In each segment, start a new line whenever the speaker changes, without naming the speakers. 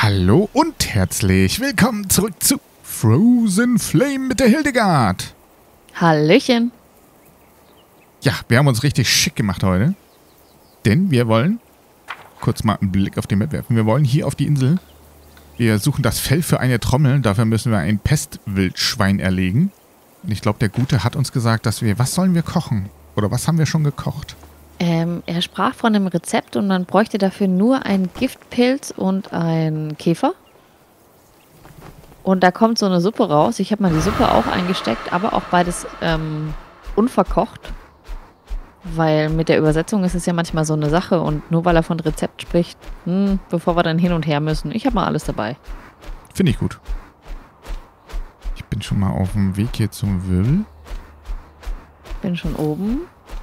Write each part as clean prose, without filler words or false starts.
Hallo und herzlich willkommen zurück zu Frozen Flame mit der Hildegard.
Hallöchen.
Ja, wir haben uns richtig schick gemacht heute. Denn wir wollen, kurz mal einen Blick auf die Map werfen, wir wollen hier auf die Insel. Wir suchen das Fell für eine Trommel, dafür müssen wir ein Pestwildschwein erlegen. Und ich glaube, der Gute hat uns gesagt, dass wir, was sollen wir kochen? Oder was haben wir schon gekocht?
Er sprach von einem Rezept und man bräuchte dafür nur einen Giftpilz und einen Käfer. Und da kommt so eine Suppe raus. Ich habe mal die Suppe auch eingesteckt, aber auch beides unverkocht. Weil mit der Übersetzung ist es ja manchmal so eine Sache und nur weil er von Rezept spricht, bevor wir dann hin und her müssen. Ich habe mal alles dabei.
Finde ich gut. Ich bin schon mal auf dem Weg hier zum Wirbel.
Bin schon oben.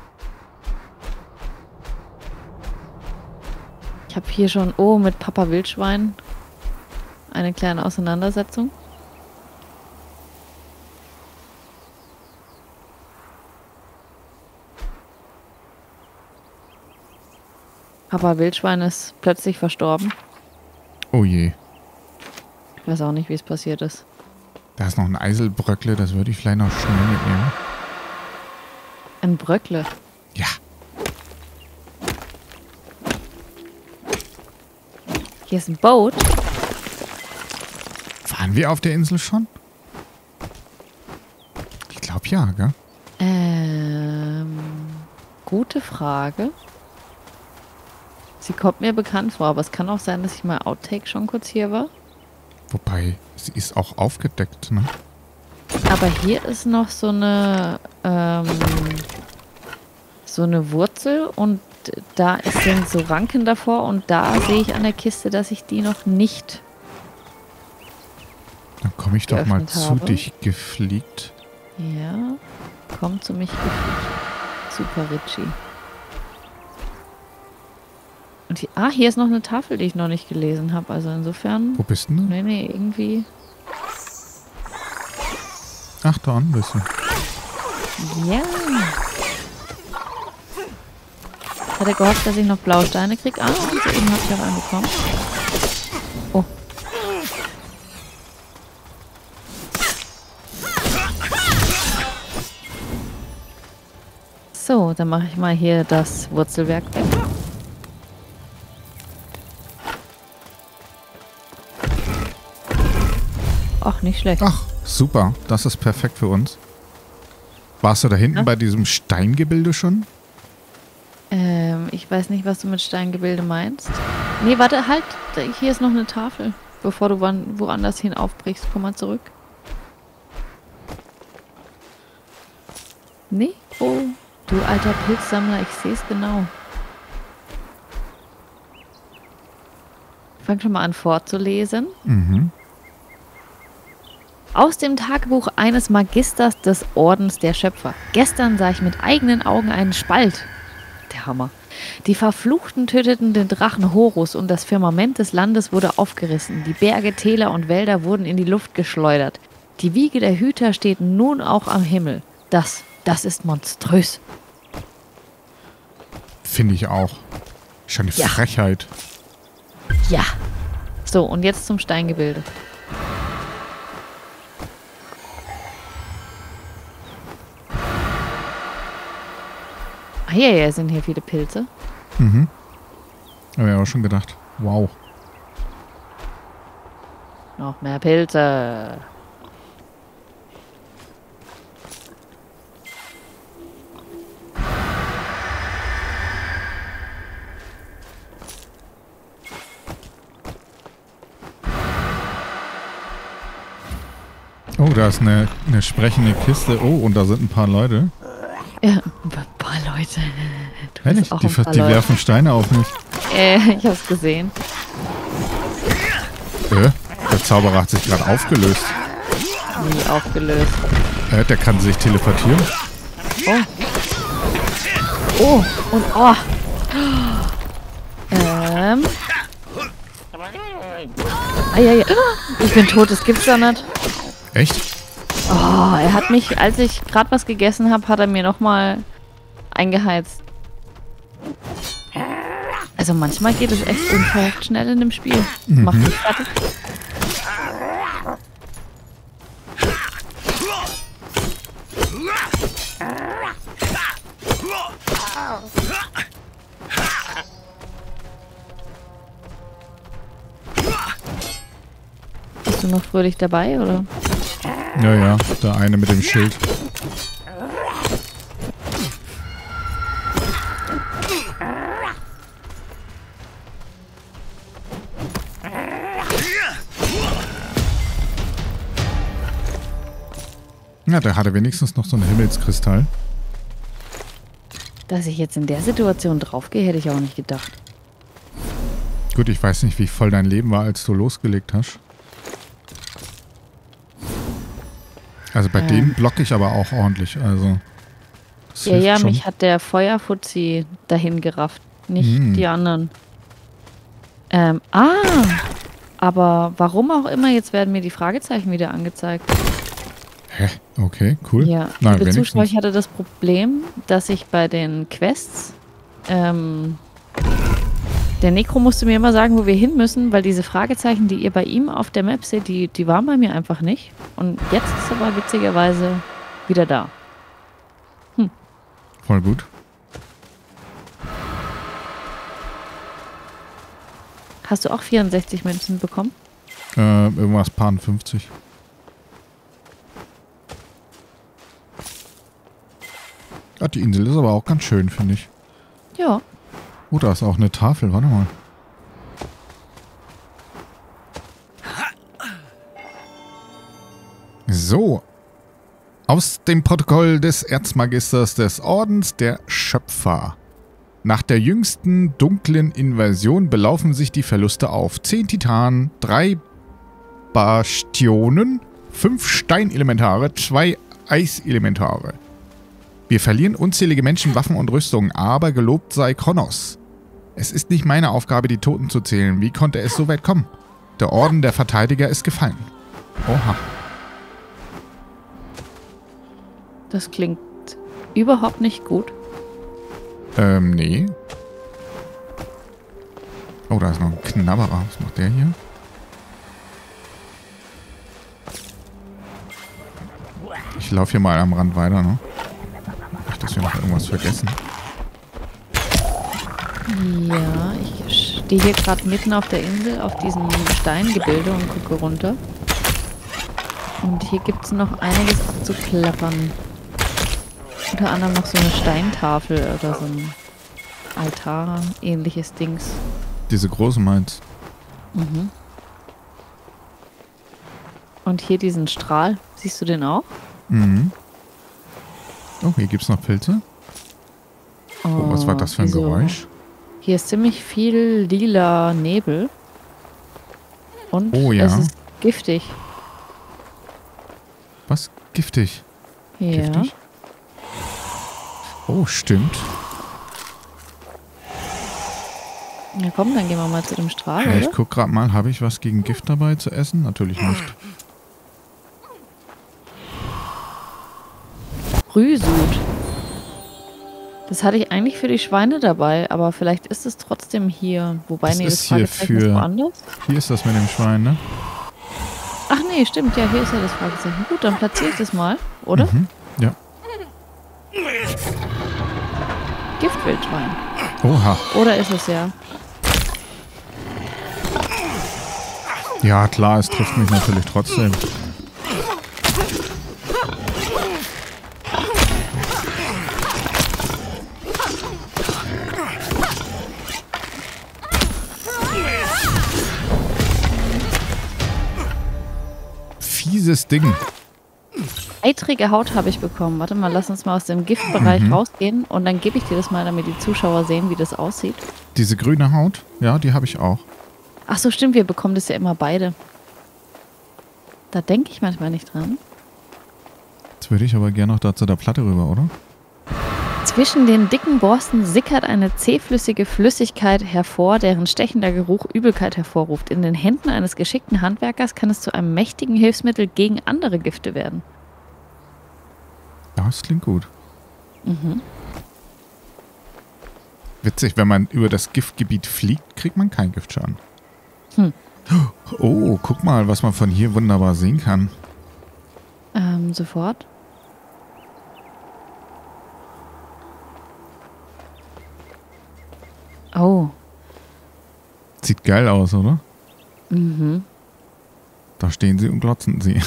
Ich habe hier schon, mit Papa Wildschwein eine kleine Auseinandersetzung. Papa Wildschwein ist plötzlich verstorben.
Oh je.
Ich weiß auch nicht, wie es passiert ist.
Da ist noch ein Eiselbröckle, das würde ich vielleicht noch schnell mitnehmen.
Ein Bröckle.
Ja.
Hier ist ein Boot.
Waren wir auf der Insel schon? Ich glaube ja, gell?
Gute Frage. Sie kommt mir bekannt vor, aber es kann auch sein, dass ich mal Outtake schon kurz hier war.
Wobei, sie ist auch aufgedeckt, ne?
Aber hier ist noch so eine Wurzel und da sind so Ranken davor und da sehe ich an der Kiste, dass ich die noch nicht
Dann komme ich doch mal
geöffnet
zu
habe.
dich gefliegt.
Ja, komm zu mich gefliegt. Super, Richie. Und hier ist noch eine Tafel, die ich noch nicht gelesen habe. Also insofern...
Wo bist du denn?
Nee, irgendwie...
Ach, da unten bist du.
Ja. Hat er gehofft, dass ich noch Blausteine kriege? Und soeben habe ich auch einen bekommen. Oh. So, dann mache ich mal hier das Wurzelwerk weg. Ach, nicht schlecht.
Ach, super. Das ist perfekt für uns. Warst du da hinten
Ja?
bei diesem Steingebilde schon?
Ich weiß nicht, was du mit Steingebilde meinst. Nee, warte, halt. Hier ist noch eine Tafel. Bevor du woanders hin aufbrichst, komm mal zurück. Nee? Oh, du alter Pilzsammler, ich sehe es genau. Fang schon mal an vorzulesen.
Mhm.
Aus dem Tagebuch eines Magisters des Ordens der Schöpfer. Gestern sah ich mit eigenen Augen einen Spalt. Der Hammer. Die Verfluchten töteten den Drachen Horus und das Firmament des Landes wurde aufgerissen. Die Berge, Täler und Wälder wurden in die Luft geschleudert. Die Wiege der Hüter steht nun auch am Himmel. Das ist monströs.
Finde ich auch. Schon eine
Ja.
Frechheit.
Ja. So, und jetzt zum Steingebilde. Ja, sind hier viele Pilze.
Mhm. Habe ich auch schon gedacht. Wow.
Noch mehr Pilze.
Oh, da ist eine sprechende Kiste. Oh, und da sind ein paar Leute.
Ja, ein paar Leute. Du bist
Ehrlich,
auch
die
ein paar
die
Leute.
werfen Steine auf mich.
Ich hab's gesehen.
Der Zauberer hat sich gerade aufgelöst.
Nie aufgelöst.
Der kann sich teleportieren.
Oh, und oh. Ich bin tot, das gibt's doch nicht.
Echt?
Oh, er hat mich, als ich gerade was gegessen habe, hat er mir nochmal eingeheizt. Also manchmal geht es echt unverhofft schnell in dem Spiel. Macht mich fertig. Bist du noch fröhlich dabei, oder?
Ja, der eine mit dem Schild. Ja, der hatte wenigstens noch so einen Himmelskristall.
Dass ich jetzt in der Situation draufgehe, hätte ich auch nicht gedacht.
Gut, ich weiß nicht, wie voll dein Leben war, als du losgelegt hast. Also bei denen blocke ich aber auch ordentlich. Also das hilft
Ja,
schon.
mich hat der Feuerfuzzi dahin gerafft, nicht die anderen. Aber warum auch immer, jetzt werden mir die Fragezeichen wieder angezeigt.
Hä? Okay, cool.
Ja,
Na,
liebe
wenigstens.
Zuschauer, ich hatte das Problem, dass ich bei den Quests, der Necro musste mir immer sagen, wo wir hin müssen, weil diese Fragezeichen, die ihr bei ihm auf der Map seht, die waren bei mir einfach nicht. Und jetzt ist aber witzigerweise wieder da.
Voll gut.
Hast du auch 64 Münzen bekommen?
Irgendwas paar 50. Ah, die Insel ist aber auch ganz schön, finde ich.
Ja.
Oh, da ist auch eine Tafel. Warte mal. So. Aus dem Protokoll des Erzmagisters des Ordens der Schöpfer. Nach der jüngsten dunklen Invasion belaufen sich die Verluste auf 10 Titanen, 3 Bastionen, 5 Steinelementare, 2 Eiselementare. Wir verlieren unzählige Menschen, Waffen und Rüstungen, aber gelobt sei Kronos. Es ist nicht meine Aufgabe, die Toten zu zählen. Wie konnte es so weit kommen? Der Orden der Verteidiger ist gefallen. Oha.
Das klingt überhaupt nicht gut.
Nee. Oh, da ist noch ein Knabberer. Was macht der hier? Ich laufe hier mal am Rand weiter, ne? Nicht, dass wir noch irgendwas vergessen.
Ja, ich stehe hier gerade mitten auf der Insel, auf diesem Steingebilde und gucke runter. Und hier gibt es noch einiges abzuklappern. Unter anderem noch so eine Steintafel oder so ein Altar-ähnliches Dings.
Diese große meinst.
Mhm. Und hier diesen Strahl. Siehst du den auch?
Mhm. Oh, hier gibt's noch Pilze. Oh, was war das für ein
wieso?
Geräusch?
Hier ist ziemlich viel lila Nebel. Und
Oh ja.
es ist giftig.
Was? Giftig?
Ja.
Giftig? Oh, stimmt.
Ja komm, dann gehen wir mal zu dem Strahl,
Ja, ich
oder?
guck gerade mal, habe ich was gegen Gift dabei zu essen? Natürlich nicht.
Brühsud. Das hatte ich eigentlich für die Schweine dabei, aber vielleicht ist es trotzdem hier. Wobei,
Das
nee,
ist
das
hier
Fragezeichen ist
für-
woanders.
Hier ist das mit dem Schwein, ne?
Ach nee, stimmt, ja, hier ist ja das Fragezeichen. Gut, dann platziere ich das mal, oder?
Mhm. Ja.
Giftwildschwein.
Oha.
Oder ist es ja?
Ja, klar, es trifft mich natürlich trotzdem. Fieses Ding.
Eitrige Haut habe ich bekommen. Warte mal, lass uns mal aus dem Giftbereich rausgehen und dann gebe ich dir das mal, damit die Zuschauer sehen, wie das aussieht.
Diese grüne Haut, ja, die habe ich auch.
Ach so, stimmt, wir bekommen das ja immer beide. Da denke ich manchmal nicht dran.
Jetzt würde ich aber gerne noch da zu der Platte rüber, oder?
Zwischen den dicken Borsten sickert eine zähflüssige Flüssigkeit hervor, deren stechender Geruch Übelkeit hervorruft. In den Händen eines geschickten Handwerkers kann es zu einem mächtigen Hilfsmittel gegen andere Gifte werden.
Ja, das klingt gut.
Mhm.
Witzig, wenn man über das Giftgebiet fliegt, kriegt man keinen Giftschaden. Oh, guck mal, was man von hier wunderbar sehen kann.
Sofort. Oh.
Sieht geil aus, oder?
Mhm.
Da stehen sie und glotzen sie.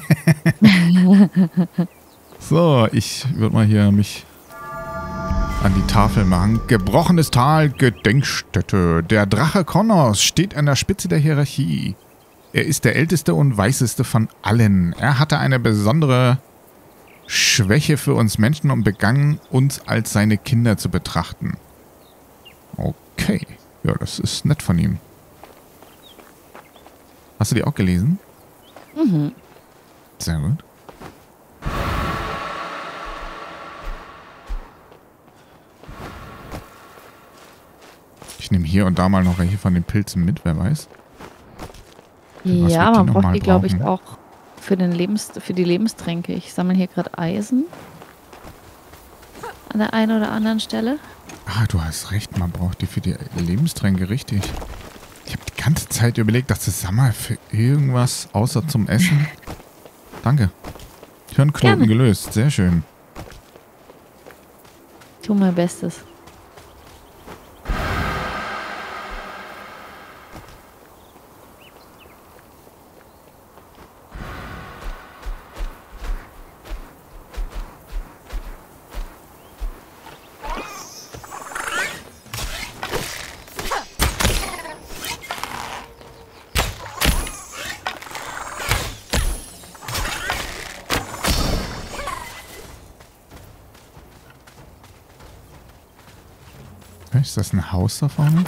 So, ich würde mal hier mich an die Tafel machen. Gebrochenes Tal, Gedenkstätte. Der Drache Kronos steht an der Spitze der Hierarchie. Er ist der älteste und weiseste von allen. Er hatte eine besondere Schwäche für uns Menschen und begann, uns als seine Kinder zu betrachten. Okay. Ja, das ist nett von ihm. Hast du die auch gelesen?
Mhm.
Sehr gut. Ich nehme hier und da mal noch welche von den Pilzen mit, wer weiß. Was
Ja,
wird die
man
noch
braucht
mal
die, glaube ich,
brauchen?
auch für die Lebenstränke. Ich sammle hier gerade Eisen. An der einen oder anderen Stelle.
Ah, du hast recht, man braucht die für die Lebenstränke, richtig. Ich habe die ganze Zeit überlegt, dass das Sommer für irgendwas außer zum Essen. Danke. Hirnknoten
Gerne.
gelöst, sehr schön.
Tu mein Bestes.
Ist das ein Haus da vorne?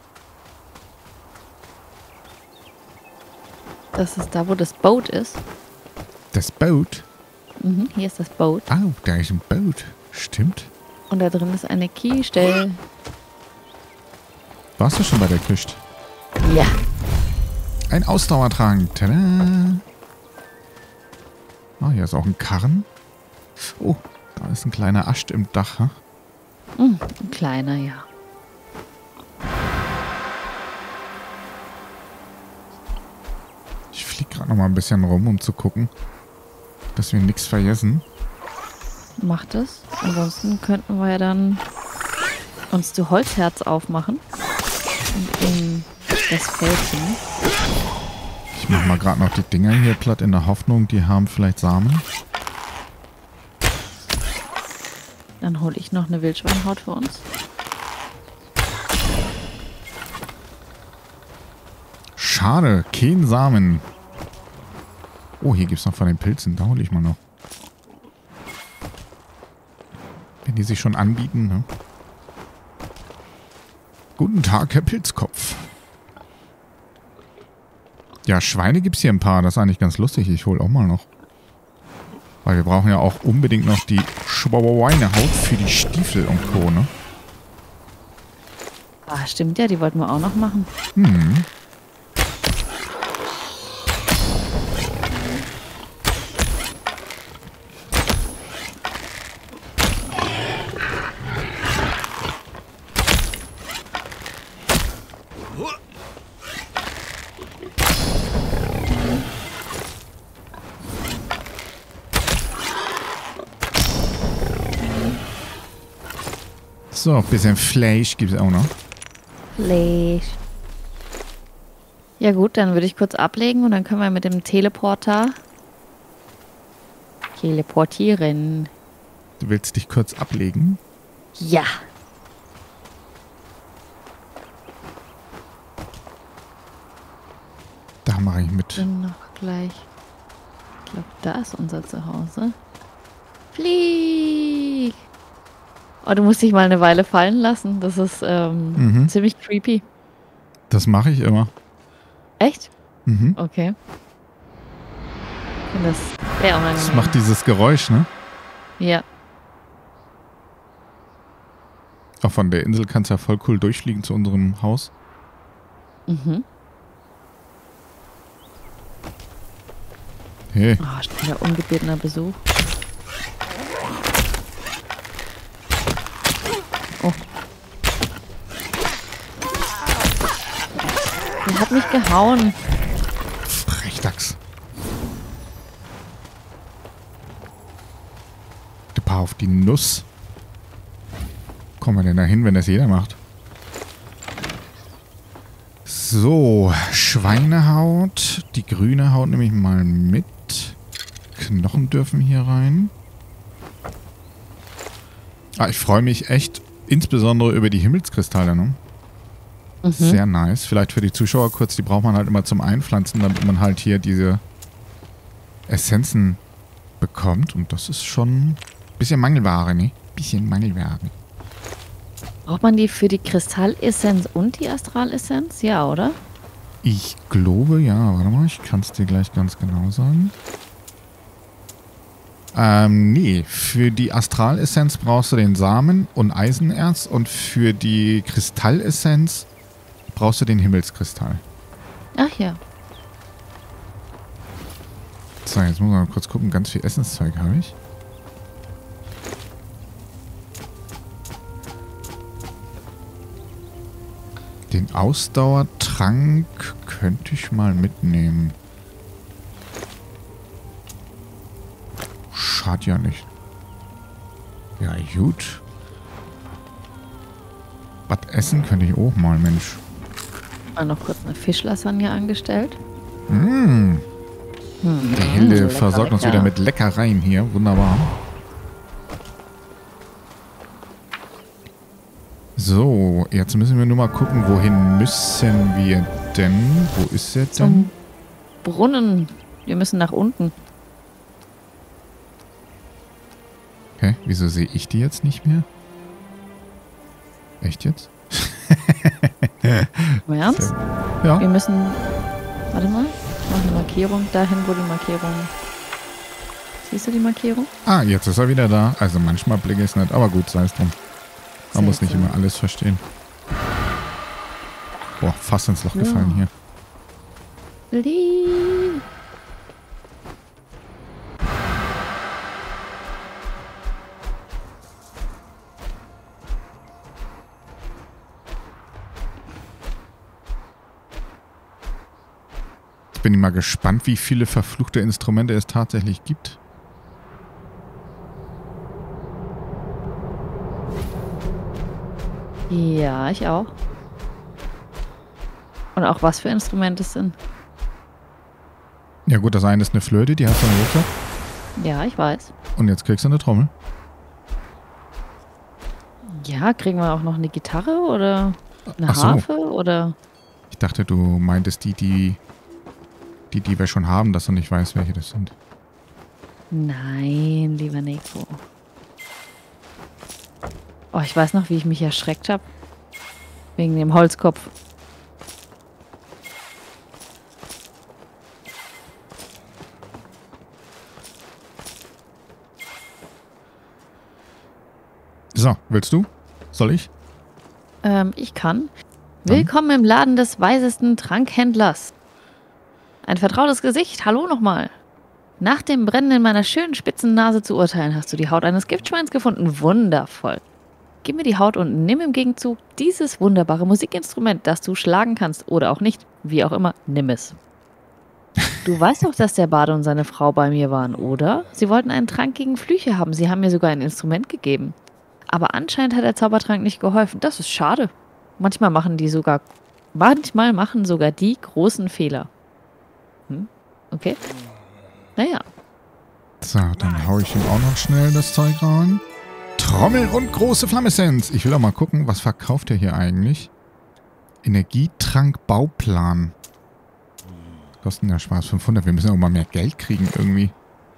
Das ist da, wo das Boot ist.
Das Boot?
Mhm, hier ist das Boot.
Oh, da ist ein Boot. Stimmt.
Und da drin ist eine Kiestelle.
Warst du schon bei der Küste?
Ja.
Ein Ausdauertrank. Tada! Ah, hier ist auch ein Karren. Oh, da ist ein kleiner Ast im Dach. Hm?
Ein kleiner, ja.
Ich fliege gerade noch mal ein bisschen rum, um zu gucken, dass wir nichts vergessen.
Macht es. Ansonsten könnten wir ja dann uns zu Holzherz aufmachen. Und in das Feld hin.
Ich mache mal gerade noch die Dinger hier platt in der Hoffnung, die haben vielleicht Samen.
Dann hole ich noch eine Wildschweinhaut für uns.
Schade, kein Samen. Oh, hier gibt es noch von den Pilzen. Da hole ich mal noch. Wenn die sich schon anbieten, ne? Guten Tag, Herr Pilzkopf. Ja, Schweine gibt es hier ein paar. Das ist eigentlich ganz lustig. Ich hole auch mal noch. Weil wir brauchen ja auch unbedingt noch die Schweinehaut für die Stiefel und Co., ne?
Ah, stimmt ja, die wollten wir auch noch machen.
Hm. So, ein bisschen Fleisch gibt es auch noch.
Fleisch. Ja gut, dann würde ich kurz ablegen und dann können wir mit dem Teleporter teleportieren.
Du willst dich kurz ablegen?
Ja.
Da mache ich mit.
Dann noch gleich. Ich glaube, da ist unser Zuhause. Flieg! Oh, du musst dich mal eine Weile fallen lassen. Das ist ziemlich creepy.
Das mache ich immer.
Echt?
Mhm.
Okay. Ich finde das sehr unangenehm.
Das macht dieses Geräusch, ne?
Ja.
Auch von der Insel kannst du ja voll cool durchfliegen zu unserem Haus.
Mhm.
Hey,
Oh, schon wieder ungebetener Besuch. Oh. hat mich gehauen.
Frechdachs. Du Paar auf die Nuss. Kommen wir denn da hin, wenn das jeder macht? So, Schweinehaut. Die grüne Haut nehme ich mal mit. Knochen dürfen hier rein. Ah, ich freue mich echt insbesondere über die Himmelskristalle, ne? Sehr nice. Vielleicht für die Zuschauer kurz, die braucht man halt immer zum Einpflanzen, damit man halt hier diese Essenzen bekommt. Und das ist schon ein bisschen Mangelware, ne? Bisschen Mangelware.
Braucht man die für die Kristallessenz und die Astralessenz? Ja, oder?
Ich glaube, ja. Warte mal, ich kann es dir gleich ganz genau sagen. Nee. Für die Astralessenz brauchst du den Samen und Eisenerz und für die Kristallessenz brauchst du den Himmelskristall.
Ach ja.
So, jetzt muss man mal kurz gucken. Ganz viel Essenszeug habe ich. Den Ausdauertrank könnte ich mal mitnehmen. Schadet ja nicht. Ja, gut. Was essen könnte ich auch mal, Mensch.
Mal noch kurz eine Fischlasagne angestellt.
Mmh. Der Hilde
so
versorgt uns wieder mit Leckereien hier. Wunderbar. So, jetzt müssen wir nur mal gucken, wohin müssen wir denn? Wo ist er denn?
Zum Brunnen. Wir müssen nach unten.
Hä? Wieso sehe ich die jetzt nicht mehr? Echt jetzt?
Im Ernst?
Ja.
Wir müssen... Warte mal. Ich mache eine Markierung dahin, wo die Markierung... Siehst du die Markierung?
Ah, jetzt ist er wieder da. Also manchmal blicke ich es nicht, aber gut, sei es drum. Man muss nicht immer alles verstehen. Boah, fast ins Loch gefallen hier. Ich bin mal gespannt, wie viele verfluchte Instrumente es tatsächlich gibt.
Ja, ich auch. Und auch was für Instrumente es sind.
Ja gut, das eine ist eine Flöte, die hast du noch gesagt.
Ja, ich weiß.
Und jetzt kriegst du eine Trommel.
Ja, kriegen wir auch noch eine Gitarre oder eine
Ach so.
Harfe oder...
Ich dachte, du meintest die wir schon haben, dass du nicht weißt, welche das sind.
Nein, lieber Nico. Oh, ich weiß noch, wie ich mich erschreckt habe. Wegen dem Holzkopf.
So, willst du? Soll ich?
Ich kann. Willkommen im Laden des weisesten Trankhändlers. Ein vertrautes Gesicht. Hallo nochmal. Nach dem Brennen in meiner schönen spitzen Nase zu urteilen, hast du die Haut eines Giftschweins gefunden. Wundervoll. Gib mir die Haut und nimm im Gegenzug dieses wunderbare Musikinstrument, das du schlagen kannst oder auch nicht. Wie auch immer, nimm es. Du weißt doch, dass der Bade und seine Frau bei mir waren, oder? Sie wollten einen Trank gegen Flüche haben. Sie haben mir sogar ein Instrument gegeben. Aber anscheinend hat der Zaubertrank nicht geholfen. Das ist schade. Manchmal machen sogar die großen Fehler. Okay. Naja.
So, dann hau ich ihm auch noch schnell das Zeug rein. Trommel und große Flammessenz. Ich will auch mal gucken, was verkauft er hier eigentlich? Energietrank Bauplan. Kosten ja Spaß 500. Wir müssen auch mal mehr Geld kriegen irgendwie.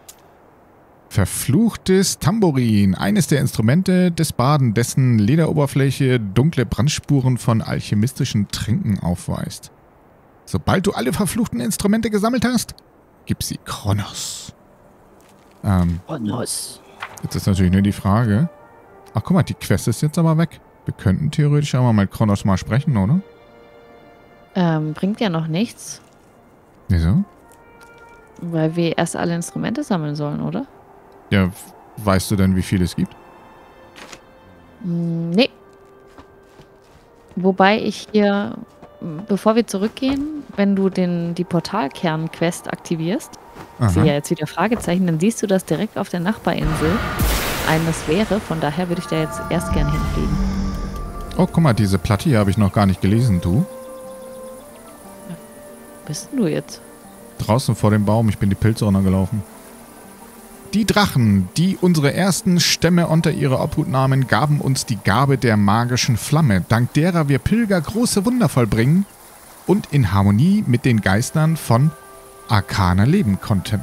Verfluchtes Tambourin. Eines der Instrumente des Baden, dessen Lederoberfläche dunkle Brandspuren von alchemistischen Tränken aufweist. Sobald du alle verfluchten Instrumente gesammelt hast, gib sie Kronos.
Kronos.
Jetzt ist natürlich nur die Frage. Ach, guck mal, die Quest ist jetzt aber weg. Wir könnten theoretisch aber mit Kronos mal sprechen, oder?
Bringt ja noch nichts.
Wieso?
Weil wir erst alle Instrumente sammeln sollen, oder?
Ja, weißt du denn, wie viel es gibt?
Nee. Wobei ich hier bevor wir zurückgehen, wenn du die Portalkern-Quest aktivierst, ich sehe ja jetzt wieder Fragezeichen, dann siehst du, dass direkt auf der Nachbarinsel eines wäre. Von daher würde ich da jetzt erst gerne hinfliegen.
Oh, guck mal, diese Platte hier habe ich noch gar nicht gelesen, du.
Ja. Wo bist denn du jetzt?
Draußen vor dem Baum, ich bin die Pilze runtergelaufen. Die Drachen, die unsere ersten Stämme unter ihre Obhut nahmen, gaben uns die Gabe der magischen Flamme, dank derer wir Pilger große Wunder vollbringen und in Harmonie mit den Geistern von Arcana leben konnten.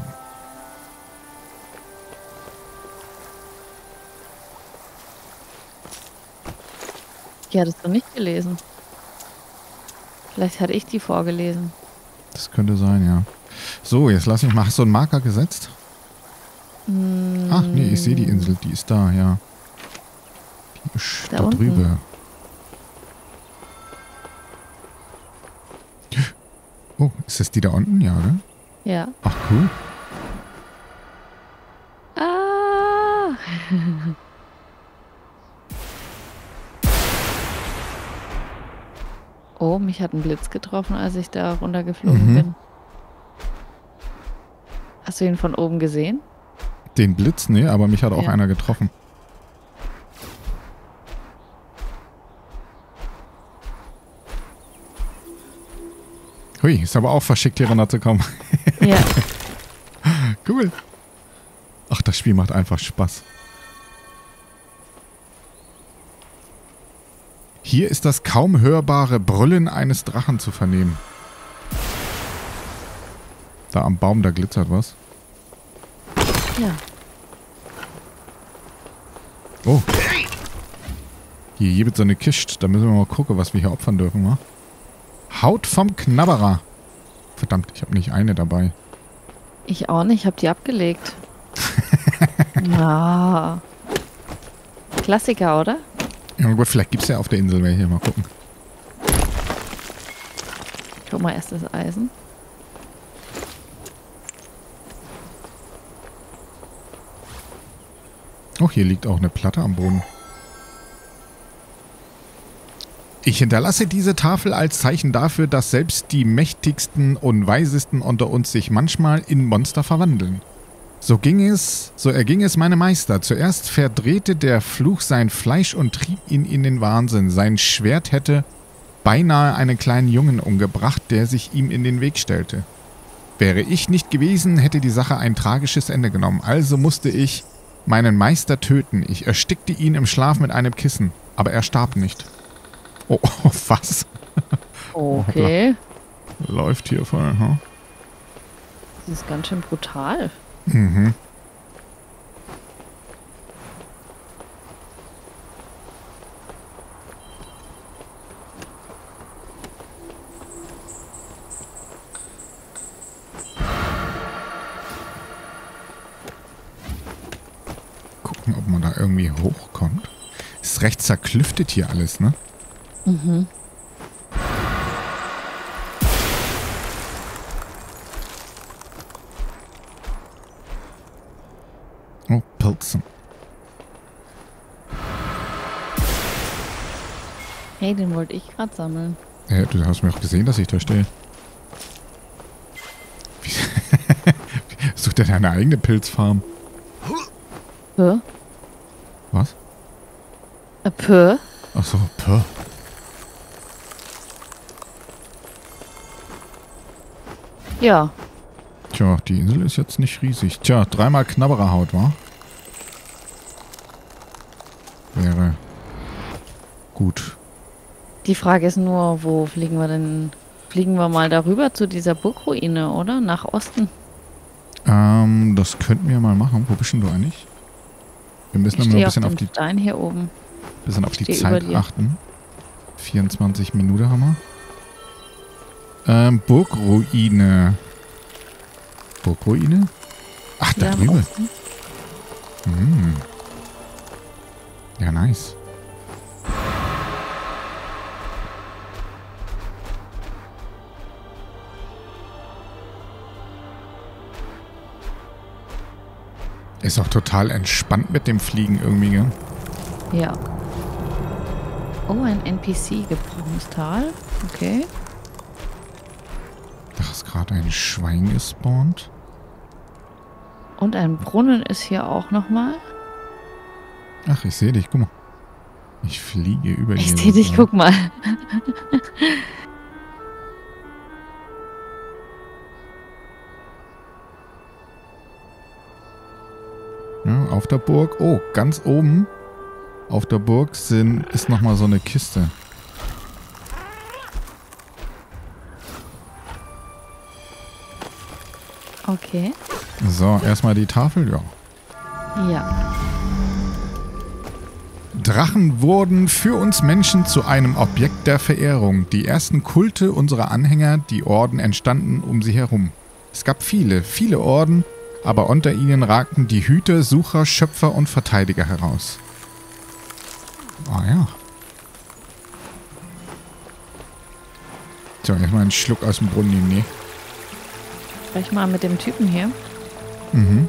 Die hattest du nicht gelesen. Vielleicht hatte ich die vorgelesen.
Das könnte sein, ja. So, jetzt lass mich mal. Hast du einen Marker gesetzt? Ach, nee, ich sehe die Insel. Die ist da, ja. Die ist da drüber. Oh, ist das die da unten? Ja, oder?
Ja.
Ach, cool.
Ah! Oh, mich hat ein Blitz getroffen, als ich da runtergeflogen bin. Hast du ihn von oben gesehen?
Den Blitz? Nee, aber mich hat auch einer getroffen. Hui, ist aber auch verschickt, hier runterzukommen.
Ja.
Cool. Ach, das Spiel macht einfach Spaß. Hier ist das kaum hörbare Brüllen eines Drachen zu vernehmen. Da am Baum, da glitzert was.
Ja.
Oh. Hier wird so eine Kiste. Da müssen wir mal gucken, was wir hier opfern dürfen, wa? Haut vom Knabberer. Verdammt, ich habe nicht eine dabei.
Ich auch nicht, ich habe die abgelegt. Ja. Klassiker, oder?
Ja, gut, vielleicht gibt es ja auf der Insel welche. Mal gucken.
Guck mal, erst das Eisen.
Oh, hier liegt auch eine Platte am Boden. Ich hinterlasse diese Tafel als Zeichen dafür, dass selbst die mächtigsten und weisesten unter uns sich manchmal in Monster verwandeln. So erging es meinem Meister. Zuerst verdrehte der Fluch sein Fleisch und trieb ihn in den Wahnsinn. Sein Schwert hätte beinahe einen kleinen Jungen umgebracht, der sich ihm in den Weg stellte. Wäre ich nicht gewesen, hätte die Sache ein tragisches Ende genommen. Also musste ich meinen Meister töten. Ich erstickte ihn im Schlaf mit einem Kissen, aber er starb nicht. Oh, was?
Okay.
Läuft hier voll, hm?
Das ist ganz schön brutal.
Mhm. Gucken, ob man da irgendwie hochkommt. Ist recht zerklüftet hier alles, ne?
Mhm.
Oh, Pilzen.
Hey, den wollte ich gerade sammeln.
Ja, du hast mir auch gesehen, dass ich da stehe. Such dir deine eigene Pilzfarm.
Pö?
Was?
Pö?
Ach so, pö.
Ja.
Tja, die Insel ist jetzt nicht riesig. Tja, 3-mal Knabbererhaut, wa? Wäre gut.
Die Frage ist nur, wo fliegen wir denn? Fliegen wir mal darüber zu dieser Burgruine, oder? Nach Osten.
Das könnten wir mal machen. Wo bist denn du eigentlich? Wir müssen immer ein bisschen auf die
Stein hier oben.
Bisschen auf die Zeit achten. 24 Minuten haben wir. Burgruine. Burgruine? Ach, da drüben. Hm. Ja, nice. Ist auch total entspannt mit dem Fliegen irgendwie, gell?
Ja. Oh, ein NPC, Gebrauchstal. Okay.
gerade ein Schwein gespawnt.
Und ein Brunnen ist hier auch nochmal.
Ach, ich sehe dich. Guck mal. Ich fliege über
Ich
die...
sehe dich, guck mal.
Ja, auf der Burg. Oh, ganz oben auf der Burg ist nochmal so eine Kiste.
Okay.
So, erstmal die Tafel. Ja.
Ja.
Drachen wurden für uns Menschen zu einem Objekt der Verehrung. Die ersten Kulte unserer Anhänger, die Orden, entstanden um sie herum. Es gab viele Orden, aber unter ihnen ragten die Hüter, Sucher, Schöpfer und Verteidiger heraus. Ah ja. So, erstmal einen Schluck aus dem Brunnen nehmen. Nee.
Sprech mal mit dem Typen hier.
Mhm.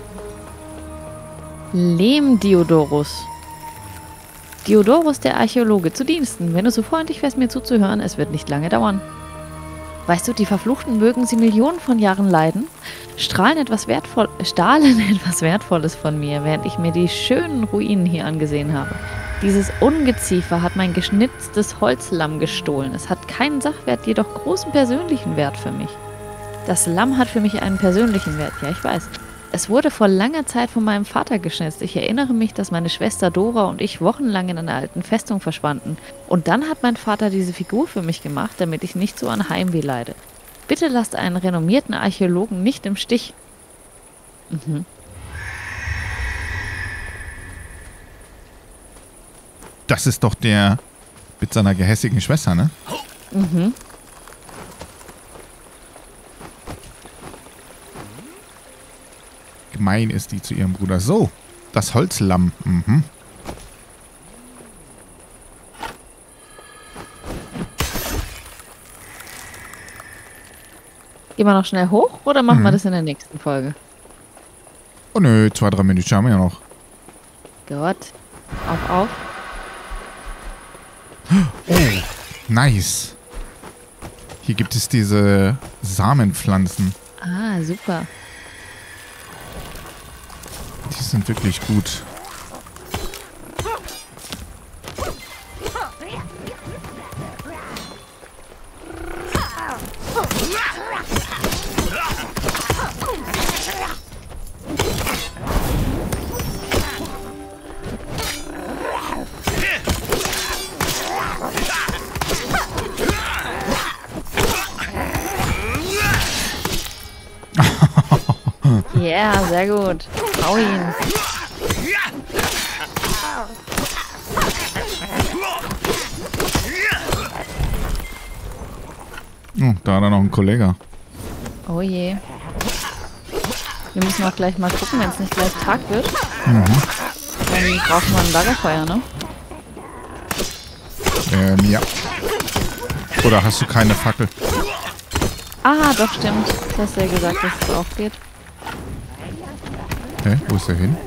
Lehm Diodorus. Diodorus, der Archäologe, zu Diensten. Wenn du so freundlich wärst, mir zuzuhören, es wird nicht lange dauern. Weißt du, die Verfluchten mögen sie Millionen von Jahren leiden, stahlen etwas Wertvolles von mir, während ich mir die schönen Ruinen hier angesehen habe. Dieses Ungeziefer hat mein geschnitztes Holzlamm gestohlen. Es hat keinen Sachwert, jedoch großen persönlichen Wert für mich. Das Lamm hat für mich einen persönlichen Wert, ja, ich weiß. Es wurde vor langer Zeit von meinem Vater geschnitzt. Ich erinnere mich, dass meine Schwester Dora und ich wochenlang in einer alten Festung verschwanden. Und dann hat mein Vater diese Figur für mich gemacht, damit ich nicht so an Heimweh leide. Bitte lasst einen renommierten Archäologen nicht im Stich. Mhm.
Das ist doch der mit seiner gehässigen Schwester, ne?
Mhm.
Gemein ist die zu ihrem Bruder. So, das Holzlamm. Mhm.
Gehen wir noch schnell hoch oder machen wir das in der nächsten Folge?
Oh nö, 2-3 Minuten haben wir ja noch.
Gott. Auf.
Oh, nice. Hier gibt es diese Samenpflanzen.
Ah, super.
Die sind wirklich gut.
Ja, sehr gut. Hau ihn.
Oh, da hat er noch einen Kollege.
Oh je. Wir müssen auch gleich mal gucken, wenn es nicht gleich Tag wird.
Mhm.
Dann brauchen wir ein Lagerfeuer, ne?
Ja. Oder hast du keine Fackel?
Ah, doch, stimmt. Du hast ja gesagt, dass es auch geht.
Hä? Wo ist er hin?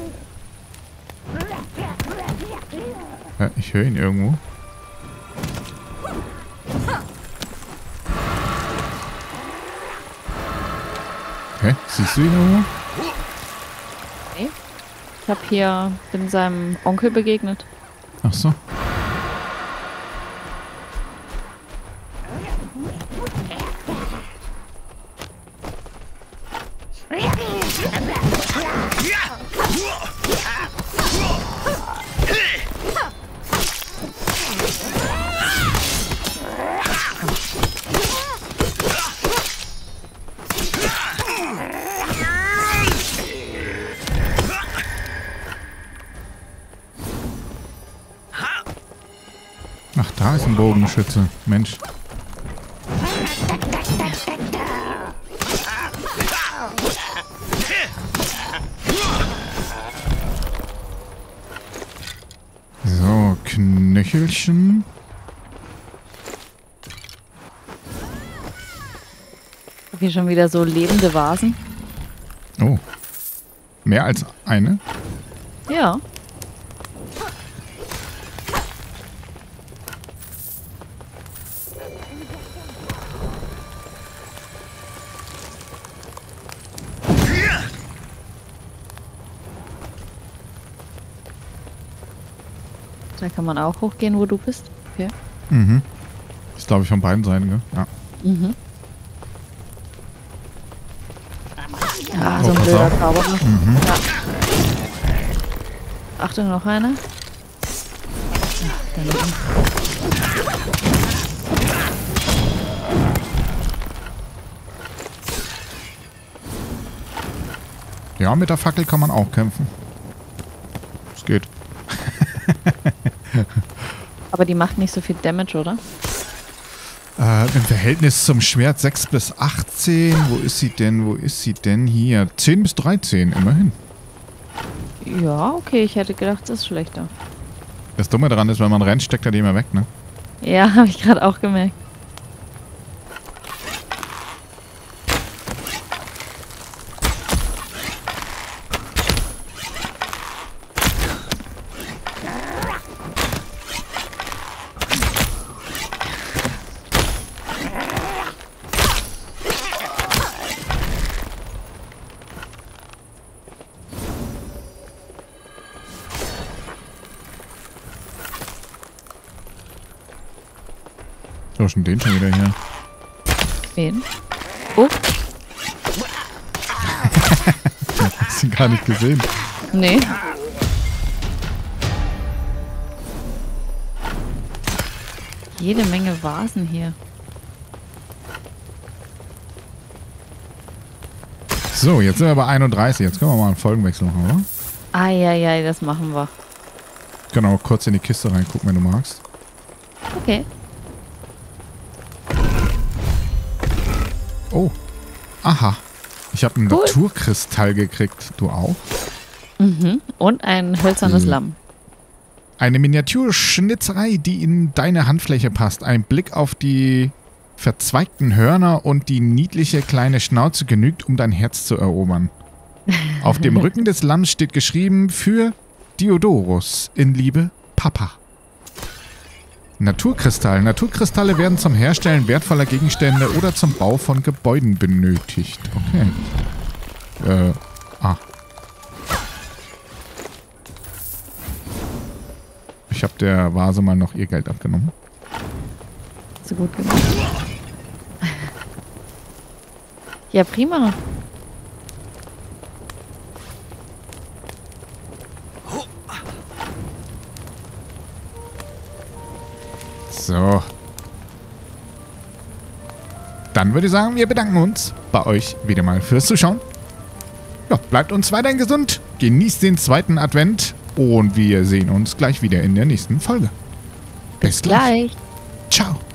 Ja, ich höre ihn irgendwo. Hä? Siehst du ihn irgendwo?
Nee. Bin seinem Onkel begegnet.
Ach so. Ach, da ist ein Bogenschütze. Mensch. So, Knöchelchen.
Hier schon wieder so lebende Vasen.
Oh. Mehr als eine?
Ja. Da kann man auch hochgehen, wo du bist. Okay.
Mhm. Das ist, glaube ich, von beiden Seiten, gell? Ja.
Mhm. Ah, so
Oh,
ein
pass
blöder
auf.
Zauberer.
Mhm.
Ja. Achtung, noch einer. Ach, daneben.
Ja, mit der Fackel kann man auch kämpfen. Es geht.
Aber die macht nicht so viel Damage, oder?
Im Verhältnis zum Schwert 6 bis 18. Wo ist sie denn? Wo ist sie denn? Hier. 10 bis 13, immerhin.
Ja, okay. Ich hätte gedacht, das ist schlechter.
Das Dumme daran ist, wenn man rennt, steckt er die immer weg, ne?
Ja, habe ich gerade auch gemerkt.
So, schon den schon wieder hier.
Wen? Oh,
Hast ihn gar nicht gesehen.
nee. Jede Menge Vasen hier.
So, jetzt sind wir bei 31. Jetzt können wir mal einen Folgenwechsel machen, oder?
Eieiei, das machen wir.
Genau, kurz in die Kiste reingucken, wenn du magst.
Okay.
Oh. Aha. Ich habe einen
Cool.
Naturkristall gekriegt. Du auch?
Mhm. Und ein hölzernes Lamm.
Eine Miniaturschnitzerei, die in deine Handfläche passt. Ein Blick auf die verzweigten Hörner und die niedliche kleine Schnauze genügt, um dein Herz zu erobern. Auf dem Rücken des Lamms steht geschrieben für Diodorus, in Liebe, Papa. Naturkristall. Naturkristalle werden zum Herstellen wertvoller Gegenstände oder zum Bau von Gebäuden benötigt. Okay. Ich habe der Vase mal noch ihr Geld abgenommen.
So gut gemacht. Ja, prima.
So. Dann würde ich sagen, wir bedanken uns bei euch wieder mal fürs Zuschauen. Ja, bleibt uns weiterhin gesund, genießt den zweiten Advent und wir sehen uns gleich wieder in der nächsten Folge. Bis gleich.
Gleich.
Ciao.